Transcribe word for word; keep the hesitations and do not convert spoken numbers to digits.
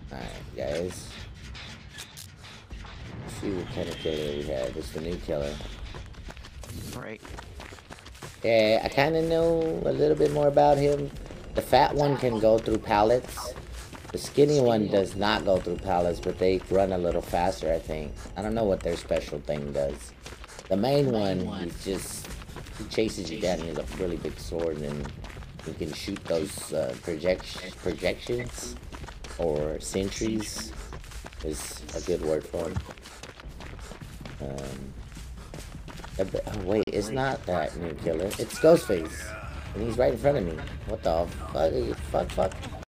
Alright, guys. Let's see what kind of killer we have. It's the new killer. Right. Yeah, I kind of know a little bit more about him. The fat one can go through pallets. The skinny one does not go through pallets, but they run a little faster, I think. I don't know what their special thing does. The main one, he's just... He chases you down. He has a really big sword, and he can shoot those uh, project projections. Or sentries is a good word for him. Um... Oh, wait, it's not that new killer. It's Ghostface. And he's right in front of me. What the fuck? Fuck, fuck.